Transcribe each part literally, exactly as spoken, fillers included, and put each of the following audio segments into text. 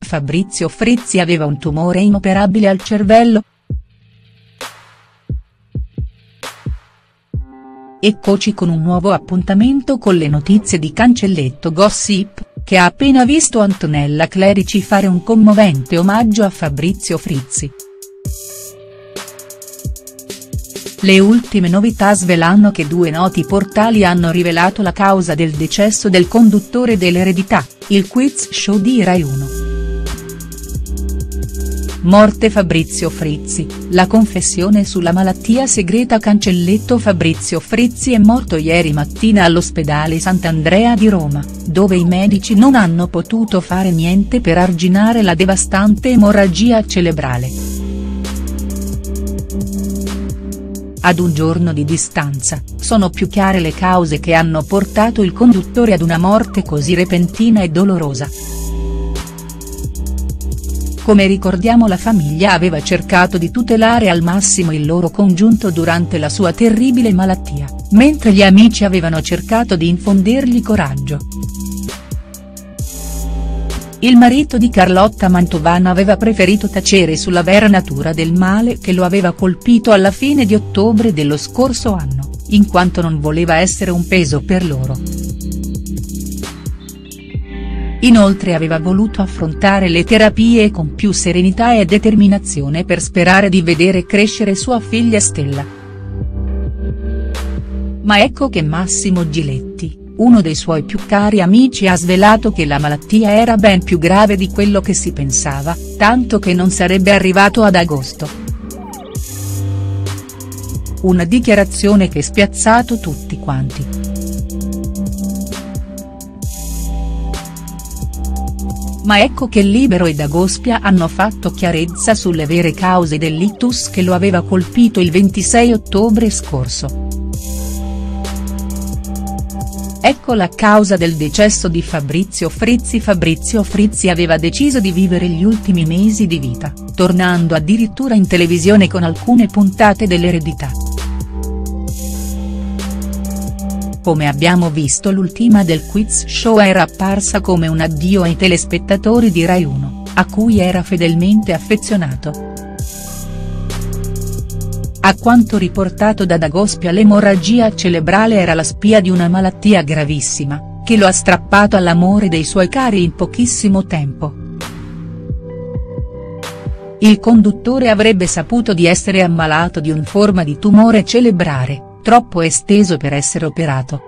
Fabrizio Frizzi aveva un tumore inoperabile al cervello?. Eccoci con un nuovo appuntamento con le notizie di Cancelletto Gossip, che ha appena visto Antonella Clerici fare un commovente omaggio a Fabrizio Frizzi. Le ultime novità svelano che due noti portali hanno rivelato la causa del decesso del conduttore dell'Eredità, il quiz show di Rai uno. Morte Fabrizio Frizzi, la confessione sulla malattia segreta. Cancelletto Fabrizio Frizzi è morto ieri mattina all'ospedale Sant'Andrea di Roma, dove i medici non hanno potuto fare niente per arginare la devastante emorragia cerebrale. Ad un giorno di distanza, sono più chiare le cause che hanno portato il conduttore ad una morte così repentina e dolorosa. Come ricordiamo, la famiglia aveva cercato di tutelare al massimo il loro congiunto durante la sua terribile malattia, mentre gli amici avevano cercato di infondergli coraggio. Il marito di Carlotta Mantovano aveva preferito tacere sulla vera natura del male che lo aveva colpito alla fine di ottobre dello scorso anno, in quanto non voleva essere un peso per loro. Inoltre aveva voluto affrontare le terapie con più serenità e determinazione per sperare di vedere crescere sua figlia Stella. Ma ecco che Massimo Giletti, uno dei suoi più cari amici, ha svelato che la malattia era ben più grave di quello che si pensava, tanto che non sarebbe arrivato ad agosto. Una dichiarazione che ha spiazzato tutti quanti. Ma ecco che Libero e Dagospia hanno fatto chiarezza sulle vere cause dell'ictus che lo aveva colpito il ventisei ottobre scorso. Ecco la causa del decesso di Fabrizio Frizzi. Fabrizio Frizzi aveva deciso di vivere gli ultimi mesi di vita, tornando addirittura in televisione con alcune puntate dell'Eredità. Come abbiamo visto, l'ultima del quiz show era apparsa come un addio ai telespettatori di Rai uno, a cui era fedelmente affezionato. A quanto riportato da Dagospia, l'emorragia cerebrale era la spia di una malattia gravissima, che lo ha strappato all'amore dei suoi cari in pochissimo tempo. Il conduttore avrebbe saputo di essere ammalato di una forma di tumore cerebrale, troppo esteso per essere operato.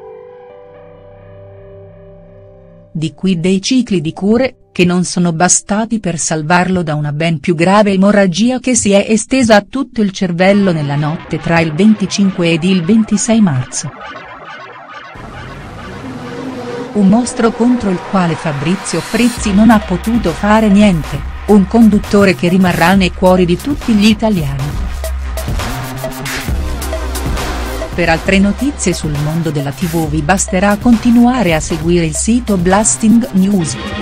Di qui dei cicli di cure, che non sono bastati per salvarlo da una ben più grave emorragia che si è estesa a tutto il cervello nella notte tra il venticinque ed il ventisei marzo. Un mostro contro il quale Fabrizio Frizzi non ha potuto fare niente, un conduttore che rimarrà nei cuori di tutti gli italiani. Per altre notizie sul mondo della tivù vi basterà continuare a seguire il sito Blasting News.